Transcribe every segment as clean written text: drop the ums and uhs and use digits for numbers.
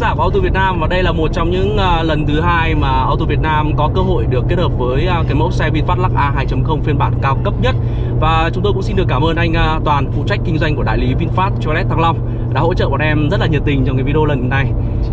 lại của Auto Việt Nam, và đây là một trong những lần thứ hai mà Auto Việt Nam có cơ hội được kết hợp với cái mẫu xe VinFast Lux A 2.0 phiên bản cao cấp nhất. Và chúng tôi cũng xin được cảm ơn anh Toàn, phụ trách kinh doanh của đại lý VinFast Choice Thăng Long, đã hỗ trợ bọn em rất là nhiệt tình trong cái video lần này.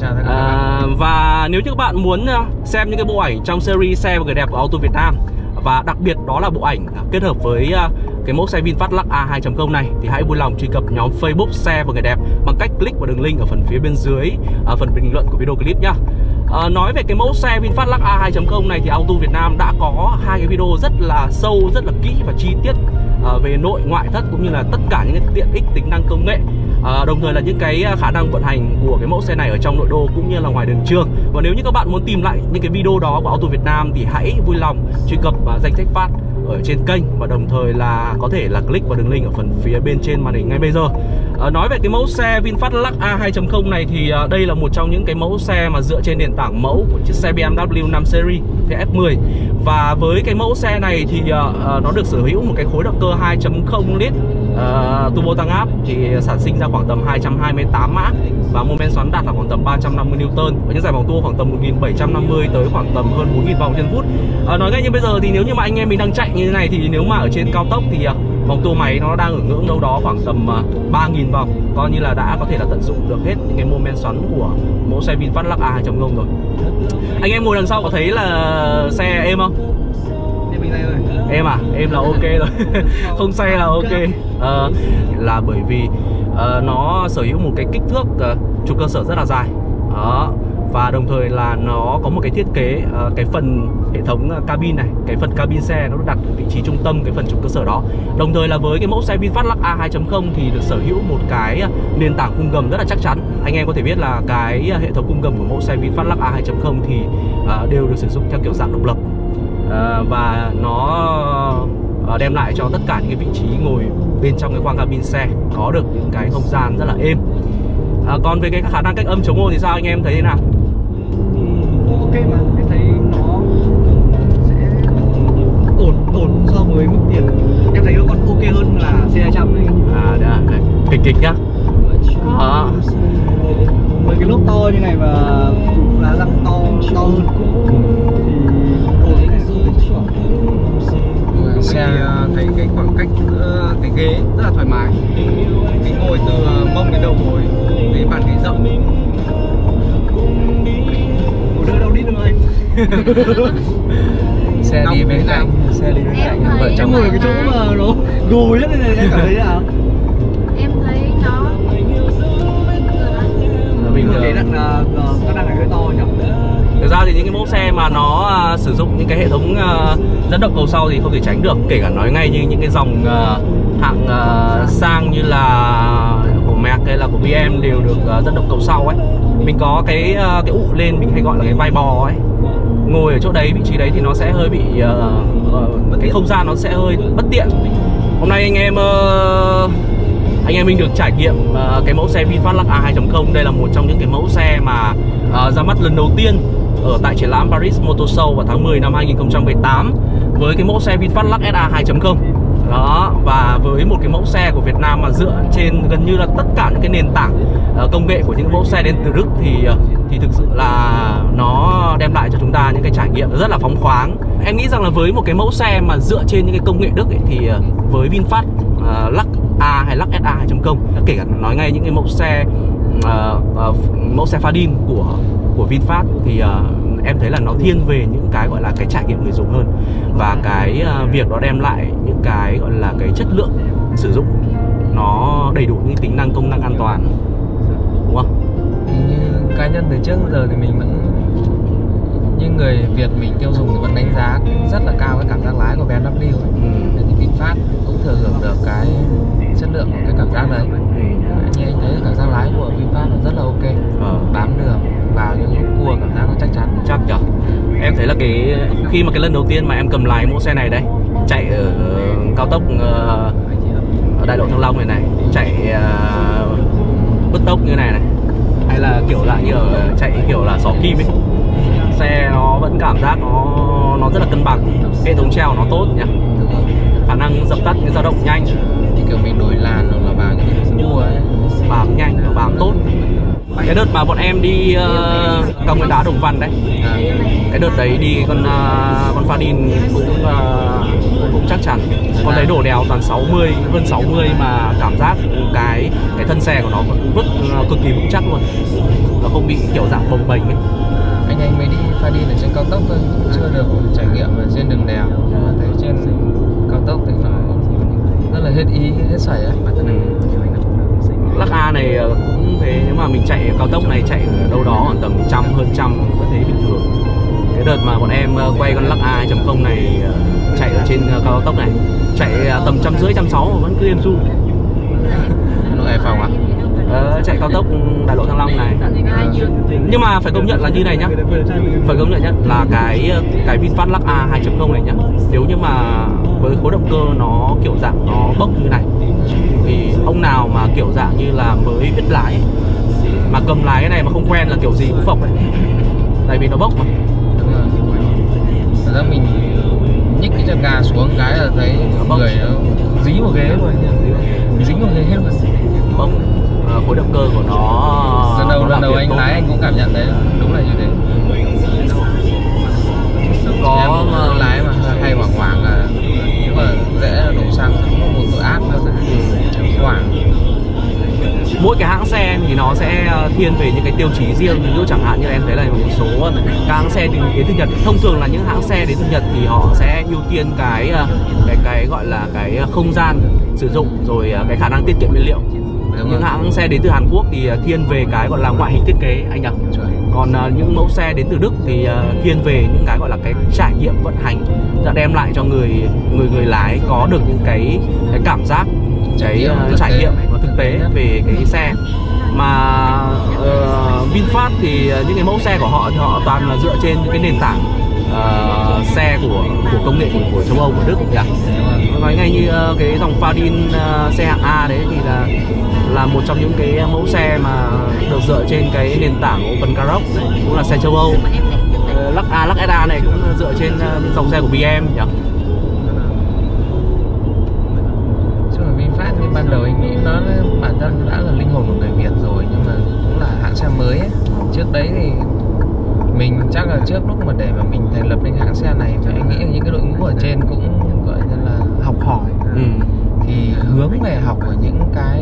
Và nếu như các bạn muốn xem những cái bộ ảnh trong series xe và người đẹp của Auto Việt Nam, và đặc biệt đó là bộ ảnh kết hợp với cái mẫu xe VinFast Lux A 2.0 này, thì hãy vui lòng truy cập nhóm Facebook xe và người đẹp bằng cách click vào đường link ở phần phía bên dưới phần bình luận của video clip nhá. Nói về cái mẫu xe VinFast Lux A 2.0 này thì Auto Việt Nam đã có hai cái video rất là sâu, rất là kỹ và chi tiết về nội ngoại thất cũng như là tất cả những cái tiện ích tính năng công nghệ, đồng thời là những cái khả năng vận hành của cái mẫu xe này ở trong nội đô cũng như là ngoài đường trường. Và nếu như các bạn muốn tìm lại những cái video đó của Auto Việt Nam thì hãy vui lòng truy cập danh sách phát ở trên kênh, và đồng thời là có thể là click vào đường link ở phần phía bên trên màn hình ngay bây giờ. Nói về cái mẫu xe VinFast Lux A 2.0 này thì đây là một trong những cái mẫu xe mà dựa trên nền tảng mẫu của chiếc xe BMW 5 Series F10. Và với cái mẫu xe này thì nó được sở hữu một cái khối động cơ 2.0 lít turbo tăng áp, thì sản sinh ra khoảng tầm 228 mã và mô men xoắn đạt là khoảng tầm 350 Newton, và những giải vòng tua khoảng tầm 1750 tới khoảng tầm hơn 4000 vòng trên phút. Nói ngay như bây giờ thì nếu như mà anh em mình đang chạy như thế này thì nếu mà ở trên cao tốc thì vòng tua máy nó đang ở ngưỡng đâu đó khoảng tầm 3000 vòng, coi như là đã có thể là tận dụng được hết những cái mô men xoắn của mẫu xe VinFast Lux A 2.0 rồi. Anh em ngồi đằng sau có thấy là xe êm không? Em à? Em là ok rồi. Không say là ok. Là bởi vì nó sở hữu một cái kích thước trục cơ sở rất là dài đó, và đồng thời là nó có một cái thiết kế cái phần hệ thống cabin này, cái phần cabin xe nó được đặt ở vị trí trung tâm cái phần trục cơ sở đó. Đồng thời là với cái mẫu xe VinFast Lux A 2.0 thì được sở hữu một cái nền tảng khung gầm rất là chắc chắn. Anh em có thể biết là cái hệ thống khung gầm của mẫu xe VinFast Lux A 2.0 thì đều được sử dụng theo kiểu dạng độc lập, và nó đem lại cho tất cả những cái vị trí ngồi bên trong cái khoang cabin xe có được những cái không gian rất là êm. Còn về cái khả năng cách âm chống ồn thì sao anh em thấy thế nào? Ok mà, em thấy nó sẽ ổn so với mức tiền. Em thấy nó còn ok hơn là C200 này. Đây, kịch nhá. Với cái lốp to như này và lá răng to hơn thì xe thấy cái khoảng cách cái ghế rất là thoải mái, cái ngồi từ mông đến đầu gối, cái bàn ghế rộng, ngồi đỡ đâu đi được anh. Xe đi bên cạnh, vợ chồng ngồi cái chỗ mà nó gồ nhất này em cảm thấy thế nào? Em thấy nó mình thấy rằng là nó đang là cái to nhỉ? Thực ra thì những cái mẫu xe mà nó sử dụng những cái hệ thống dẫn động cầu sau thì không thể tránh được, kể cả nói ngay như những cái dòng hạng sang như là của Merc hay là của BM đều được dẫn động cầu sau ấy. Mình có cái ụ lên, mình hay gọi là cái vai bò ấy. Ngồi ở chỗ đấy, vị trí đấy thì nó sẽ hơi bị cái không gian nó sẽ hơi bất tiện. Hôm nay anh em mình được trải nghiệm cái mẫu xe VinFast Lux A 2.0. Đây là một trong những cái mẫu xe mà ra mắt lần đầu tiên ở tại triển lãm Paris Motor Show vào tháng 10 năm 2018 với cái mẫu xe VinFast Lux SA 2.0 đó. Và với một cái mẫu xe của Việt Nam mà dựa trên gần như là tất cả những cái nền tảng công nghệ của những mẫu xe đến từ Đức thì thực sự là nó đem lại cho chúng ta những cái trải nghiệm rất là phóng khoáng. Em nghĩ rằng là với một cái mẫu xe mà dựa trên những cái công nghệ Đức ấy, thì với VinFast Lux A hay Lux SA 2.0, kể cả nói ngay những cái mẫu xe Fadin của VinFast thì em thấy là nó thiên về những cái gọi là cái trải nghiệm người dùng hơn, và cái việc đó đem lại những cái gọi là cái chất lượng sử dụng nó đầy đủ những tính năng công năng an toàn, đúng không? Như cá nhân từ trước đến giờ thì mình vẫn, như người Việt mình tiêu dùng thì vẫn đánh giá rất là cao cái cảm giác lái của BMW ấy. Thì VinFast cũng thừa hưởng được cái chất lượng của cái cảm giác đấy. Như anh thấy cảm giác lái của VinFast là rất là ok, bám đường vào những lúc cua cảm giác nó chắc chắn. Chắc nhở. Em thấy là khi mà cái lần đầu tiên mà em cầm lái mẫu xe này đây, chạy ở cao tốc ở đại lộ Thăng Long này chạy bứt tốc như này hay là kiểu dạng như ở chạy kiểu là xỏ kim ấy, xe nó vẫn cảm giác nó rất là cân bằng, hệ thống treo nó tốt nhỉ, khả năng dập tắt cái dao động nhanh, thì kiểu mình đổi làn hoặc là vào những cái cua ấy, bám nhanh, nó bám tốt. Cái đợt mà bọn em đi cao nguyên đá Đồng Văn đấy, cái đợt đấy đi con Fadin cũng chắc chắn. Con đấy đổ đèo toàn 60, hơn 60 mà cảm giác cái thân xe của nó vẫn vững, cực kỳ vững chắc luôn. Nó không bị kiểu dạng bồng bềnh ấy. Anh mới đi Fadin ở trên cao tốc thôi, cũng chưa được trải nghiệm ở trên đường đèo. Nhưng mà thấy trên cao tốc thì nó rất là hết ý, hết sảy ấy. Lắc A này cũng thế, nếu mà mình chạy cao tốc này chạy ở đâu đó khoảng tầm hơn trăm vẫn thấy bình thường. Cái đợt mà bọn em quay con Lắc A 2.0 này chạy ở trên cao tốc này chạy tầm 150, 160 mà vẫn cứ êm du. Hà Nội Hải Phòng à? Chạy cao tốc đại lộ Thăng Long này. Nhưng mà phải công nhận là như này nhá, phải công nhận nhá, là cái VinFast Lux A 2.0 này nhá, nếu như mà với khối động cơ nó kiểu dạng nó bốc như này thì ông nào mà kiểu dạng như là mới biết lái mà cầm lái cái này mà không quen là kiểu gì cũng phộc đấy, tại vì nó bốc mà. Đúng rồi. Thật ra mình nhích cái chân ga xuống cái là thấy người nó dí vào ghế rồi, dính vào ghế hết rồi. Bốc. Khối động cơ của nó lần đầu anh lái anh cũng cảm nhận đấy, đúng là như thế. Có em lái mà hay hoảng hoảng là nếu mà dễ đổ xăng một tội ác nữa hoảng. Mỗi cái hãng xe thì nó sẽ thiên về những cái tiêu chí riêng. Ví dụ chẳng hạn như em thấy là một số các hãng xe đến từ Nhật, thông thường là những hãng xe đến từ Nhật thì họ sẽ ưu tiên cái gọi là cái không gian sử dụng, rồi cái khả năng tiết kiệm nhiên liệu. Những hãng xe đến từ Hàn Quốc thì thiên về cái gọi là ngoại hình thiết kế anh nhỉ. Còn những mẫu xe đến từ Đức thì thiên về những cái gọi là cái trải nghiệm vận hành, đã đem lại cho người lái có được những cái cảm giác, cái trải nghiệm và thực tế về cái xe. Mà VinFast thì những cái mẫu xe của họ thì họ toàn là dựa trên những cái nền tảng xe của công nghệ của châu Âu, của Đức nhỉ. Nói ngay như cái dòng Fadin xe hạng A đấy thì là một trong những cái mẫu xe mà được dựa trên cái nền tảng OpenCarOx, cũng là xe châu Âu. Lux A, Lux SA này cũng dựa trên dòng xe của BM nhỉ. Chứ mà VinFast thì ban đầu anh nghĩ nó bản thân đã là linh hồn của người Việt rồi, nhưng mà cũng là hãng xe mới ấy. Trước đấy thì mình chắc là trước lúc mà để mà mình thành lập nên hãng xe này thì anh nghĩ những cái đội ngũ ở trên cũng gọi là học hỏi, thì hướng về học ở những cái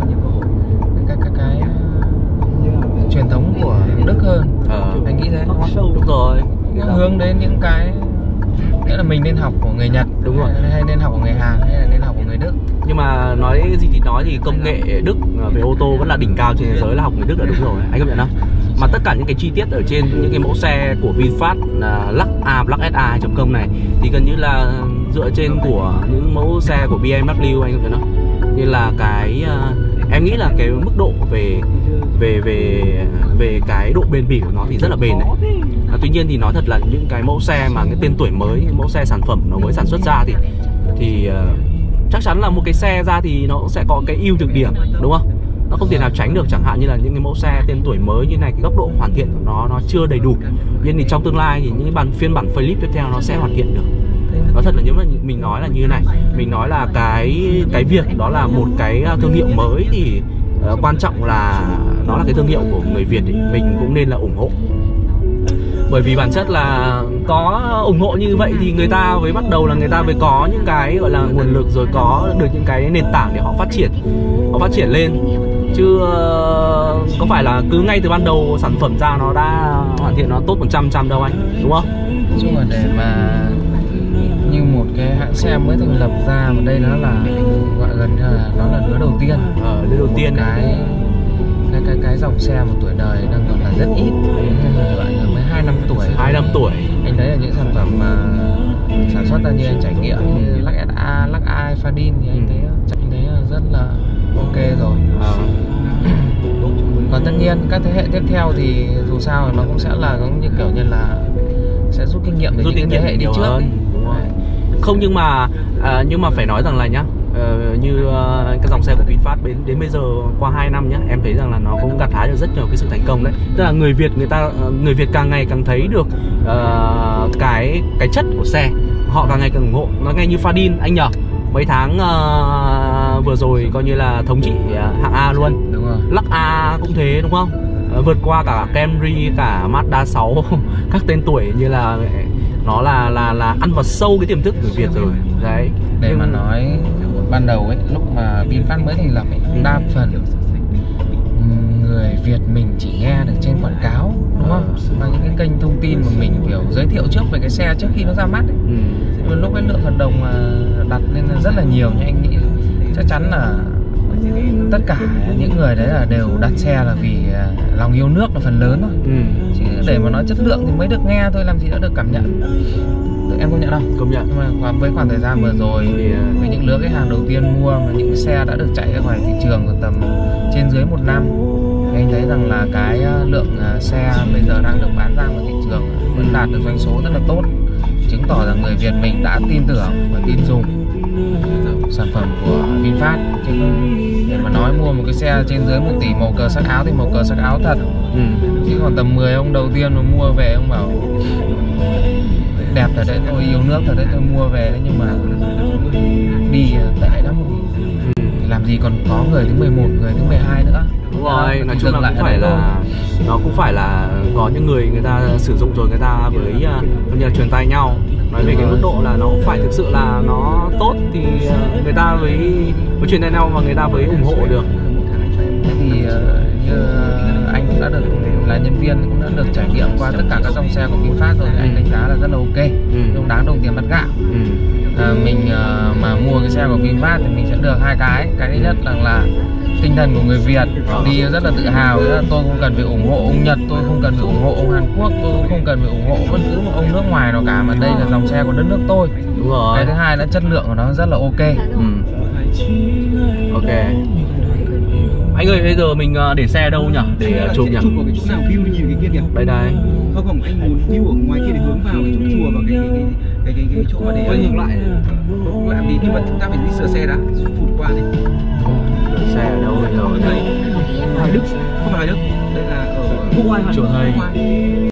truyền thống của Đức hơn. Anh nghĩ thế. Đúng rồi. Hướng đến những cái nghĩa là mình nên học của người Nhật, đúng rồi, hay nên học của người Hàn, hay là nên học của người Đức. Nhưng mà nói gì thì nói thì công nghệ Đức về ô tô vẫn là đỉnh cao trên thế giới, là học người Đức là đúng rồi, anh công nhận không? Mà tất cả những cái chi tiết ở trên những cái mẫu xe của VinFast Lux A, Lux SA 2.0 này thì gần như là dựa trên của những mẫu xe của BMW, anh công nhận không? Như là cái em nghĩ là cái mức độ về cái độ bền bỉ của nó thì rất là bền đấy. Tuy nhiên thì nói thật là những cái mẫu xe mà cái tên tuổi mới, những mẫu xe sản phẩm nó mới sản xuất ra thì chắc chắn là một cái xe ra thì nó sẽ có cái ưu nhược điểm, đúng không? Nó không thể nào tránh được, chẳng hạn như là những cái mẫu xe tên tuổi mới như này, cái góc độ hoàn thiện của nó chưa đầy đủ. Nhưng thì trong tương lai thì những cái phiên bản facelift tiếp theo nó sẽ hoàn thiện được. Nói thật là nếu mà mình nói là như thế này, mình nói là cái việc đó là một cái thương hiệu mới thì quan trọng là nó là cái thương hiệu của người Việt ấy, mình cũng nên là ủng hộ. Bởi vì bản chất là có ủng hộ như vậy thì người ta mới bắt đầu là người ta mới có những cái gọi là nguồn lực, rồi có được những cái nền tảng để họ phát triển lên. Chứ có phải là cứ ngay từ ban đầu sản phẩm ra nó đã hoàn thiện, nó tốt 100% đâu anh, đúng không? Chứ mà để mà như một cái hãng xe mới thành lập ra, mà đây nó là gọi gần như là nó là đứa đầu tiên, đứa đầu tiên cái dòng xe một tuổi đời đang còn là rất ít, gọi là mới 2 năm tuổi. 2 năm tuổi. Anh thấy là những sản phẩm mà sản xuất ra như anh trải nghiệm như Lux SA, Lux A, Fadin thì anh thấy là rất là ok rồi. Còn tất nhiên các thế hệ tiếp theo thì dù sao nó cũng sẽ là giống như kiểu như là sẽ rút kinh nghiệm từ những thế hệ đi trước hơn. Không, nhưng mà phải nói rằng là nhá, như cái dòng xe của VinFast đến bây giờ qua 2 năm nhá, em thấy rằng là nó cũng gặt hái được rất nhiều cái sự thành công đấy. Tức là người Việt càng ngày càng thấy được cái chất của xe, họ càng ngày càng ủng hộ. Nó ngay như Fadin anh nhở, mấy tháng vừa rồi coi như là thống trị hạng A luôn. Đúng rồi. Lux A cũng thế đúng không? vượt qua cả Camry, cả Mazda 6 các tên tuổi như là nó là ăn vào sâu cái tiềm thức người Việt rồi đấy. Để mà nói ban đầu ấy, lúc mà VinFast mới thành lập ấy, đa phần người Việt mình chỉ nghe được trên quảng cáo, đúng không? Và những cái kênh thông tin mà mình kiểu giới thiệu trước về cái xe trước khi nó ra mắt ấy. Nhưng lúc cái lượng hợp đồng mà đặt lên là rất là nhiều, nhưng anh nghĩ chắc chắn là tất cả những người đấy là đều đặt xe là vì lòng yêu nước là phần lớn thôi. Chứ để mà nói chất lượng thì mới được nghe thôi, làm gì đã được cảm nhận. Em công nhận không? Công nhận. Nhưng mà với khoảng thời gian vừa rồi thì với những lứa khách hàng đầu tiên mua mà những cái xe đã được chạy ra ngoài thị trường tầm trên dưới 1 năm, thì anh thấy rằng là cái lượng xe bây giờ đang được bán ra ngoài thị trường vẫn đạt được doanh số rất là tốt, chứng tỏ rằng người Việt mình đã tin tưởng và tin dùng sản phẩm của VinFast. Chứ để mà nói mua một cái xe trên dưới 1 tỷ màu cờ sắc áo thì màu cờ sắc áo thật. Chứ còn tầm 10 ông đầu tiên mà mua về ông bảo đẹp thật đấy, tôi yêu nước thật đấy, tôi mua về đấy, nhưng mà đi tệ lắm. Thì làm gì còn có người thứ 11, người thứ 12 nữa. Đúng rồi, nói chung là cũng phải là nó cũng phải là có những người ta sử dụng rồi, người ta với như là truyền tai nhau nói về cái mức độ là nó phải thực sự là nó tốt thì người ta với truyền tai nhau và người ta mới ủng hộ được. Thế thì như anh cũng đã được là nhân viên, cũng đã được trải nghiệm qua tất cả các dòng xe của VinFast rồi, anh đánh giá là rất là ok, không đáng đồng tiền bát gạo. Mình mà mua cái xe của VinFast thì mình sẽ được hai cái thứ nhất là tinh thần của người Việt đi rất là tự hào, là tôi không cần phải ủng hộ ông Nhật, tôi không cần phải ủng hộ ông Hàn Quốc, tôi cũng không cần phải ủng hộ bất cứ một ông nước ngoài nào cả, mà đây là dòng xe của đất nước tôi. Đúng rồi. Cái thứ hai là chất lượng của nó rất là ok. Ok. Anh ơi, bây giờ mình để xe đâu nhỉ? Để chụp nhỉ? Chụp ở cái chỗ nào view như cái kia kìa. Đây đây. Không, anh muốn view ở ngoài kia để hướng vào cái chỗ chùa và cái chỗ mà để quay ngược lại. Làm gì, nhưng mà chúng ta phải đi sửa xe đã, phụt qua đi. Xe ở đâu bây giờ? Đây, Hoài Đức, không phải Hoài Đức, đây là ở Quốc Oai. Chùa Thầy.